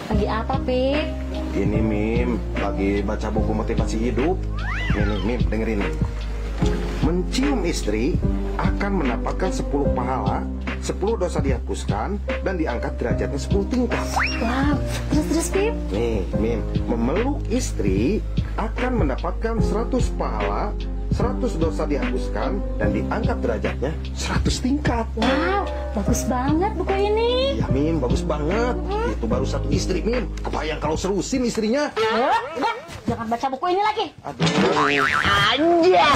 Lagi apa, Pip? Ini Mim, lagi baca buku motivasi hidup. Ini Mim, dengerin nih. Mencium istri akan mendapatkan 10 pahala, 10 dosa dihapuskan, dan diangkat derajatnya 10 tingkat. Wow, terus Pip? Nih, Mim, memeluk istri akan mendapatkan 100 pahala, 100 dosa dihapuskan, dan diangkat derajatnya 100 tingkat. Wow, bagus banget buku ini. Ya Mim, bagus banget. Itu baru satu istri, Mim. Kebayang kalau serusin istrinya. Enggak, jangan baca buku ini lagi. Aduh. Aja.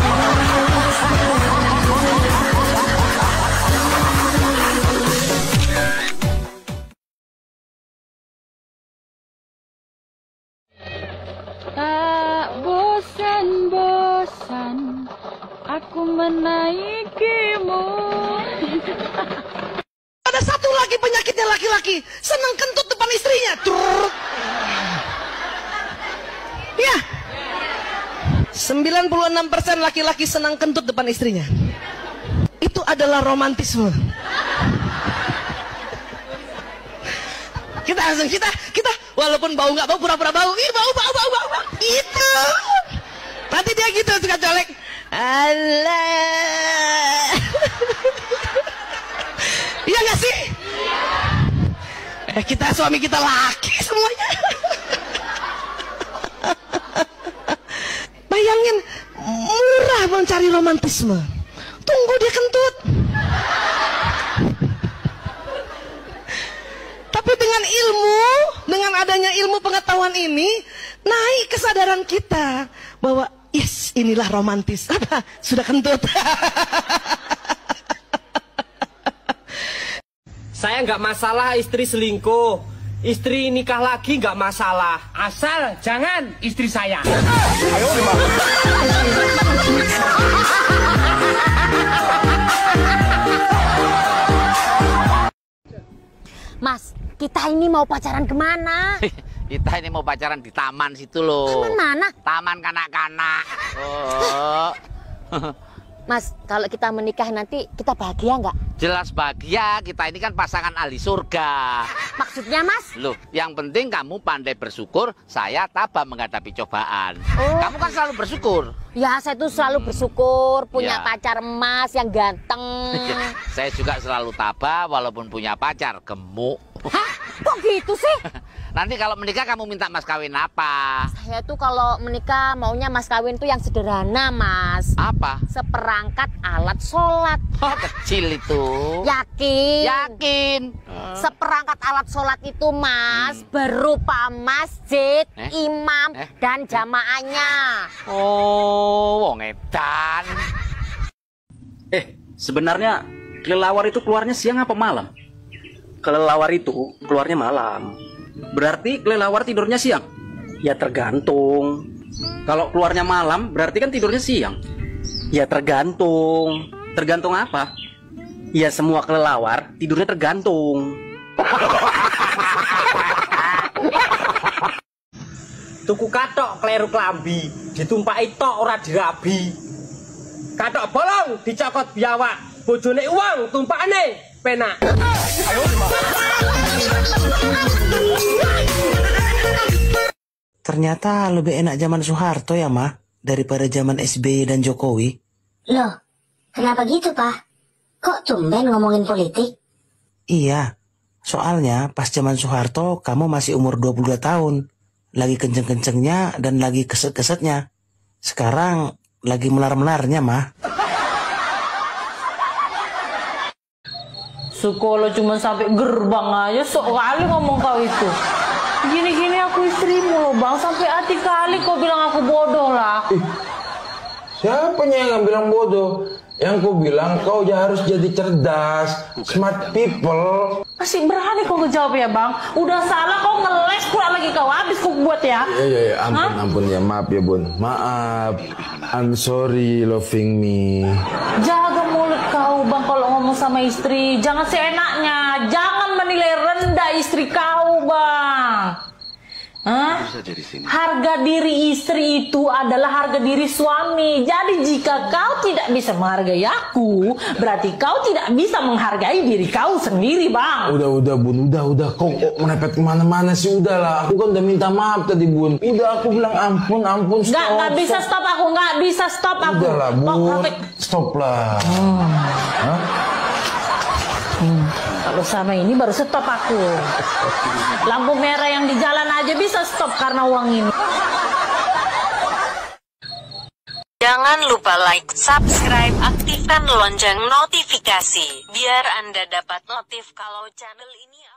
Tak bosan-bosan aku menaikimu. Ada satu lagi penyakitnya laki-laki, senang kentut depan istrinya. Trrrr. Ya, 96% laki-laki senang kentut depan istrinya. Itu adalah romantisme. Kita langsung kita walaupun bau nggak bau, pura-pura bau. Ih, bau. Itu. Nanti dia gitu suka colek. Alah. Iya nggak sih? Kita suami kita laki semuanya. Bayangin, murah mencari romantisme. Tunggu dia kentut. Tapi dengan adanya ilmu pengetahuan ini, naik kesadaran kita bahwa yes, inilah romantis. Apa? Sudah kentut. Saya nggak masalah istri selingkuh, istri nikah lagi nggak masalah, asal jangan istri saya. Ayo, Mas, kita ini mau pacaran kemana? Kita ini mau pacaran di taman situ loh. Taman mana? Taman kanak-kanak. Oh. Mas, kalau kita menikah nanti kita bahagia nggak? Jelas bahagia, kita ini kan pasangan ahli surga. Maksudnya, Mas? Loh, yang penting kamu pandai bersyukur, saya tabah menghadapi cobaan. Oh. Kamu kan selalu bersyukur. Ya, saya tuh selalu bersyukur punya Ya. pacar emas yang ganteng. Saya juga selalu tabah walaupun punya pacar gemuk. Hah? Kok gitu sih? Nanti kalau menikah kamu minta mas kawin apa? Saya tuh kalau menikah maunya mas kawin tuh yang sederhana, Mas. Apa? Seperangkat alat sholat. Oh, kecil itu. Yakin? Yakin. Seperangkat alat sholat itu, Mas, berupa masjid, imam, dan jamaahnya. Oh, wong edan. Sebenarnya kelelawar itu keluarnya siang apa malam? Kelelawar itu keluarnya malam. Berarti kelelawar tidurnya siang? Ya tergantung. Kalau keluarnya malam berarti kan tidurnya siang? Ya tergantung. Tergantung apa? Ya semua kelelawar tidurnya tergantung. Tuku katok kleru klambi, ditumpaki tok ora dirabi. Katok bolong dicokot biawak, bojone uang tumpakane penak. Ayo, Ternyata lebih enak zaman Soeharto ya, Ma, daripada zaman SBY dan Jokowi. Loh, kenapa gitu, Pak? Kok tumben ngomongin politik? Iya, soalnya pas zaman Soeharto kamu masih umur 22 tahun. Lagi kenceng-kencengnya dan lagi keset-kesetnya. Sekarang lagi melar-melarnya, Ma. Sekolah cuma sampai gerbang aja, sok kali ngomong kau itu. Gini-gini aku istrimu loh bang, sampai hati kali kau bilang aku bodoh lah. Siapanya yang bilang bodoh? Yang ku bilang kau harus jadi cerdas, smart people. Masih berani kau ngejawab ya bang? Udah salah kau ngeles pula lagi kau, habis kau buat ya. Iya, ampun ya, maaf ya bun, maaf. I'm sorry loving me. Jaga mulut kau bang kalau ngomong sama istri, jangan seenaknya, jangan menilai rendah istri kau bang. Hah? saja di sini. Harga diri istri itu adalah harga diri suami. Jadi jika kau tidak bisa menghargai aku, berarti kau tidak bisa menghargai diri kau sendiri, Bang. Udah Bun, udah kok merepet kemana-mana sih, udahlah. Aku kan udah minta maaf tadi Bun. Udah aku bilang ampun, stop. Nggak bisa stop aku, nggak bisa stop aku. Udahlah Bun, stop lah. Hah? Kalau sama ini baru stop aku. Lampu merah yang di jalan aja bisa stop karena uang ini. Jangan lupa like, subscribe, aktifkan lonceng notifikasi biar Anda dapat notif kalau channel ini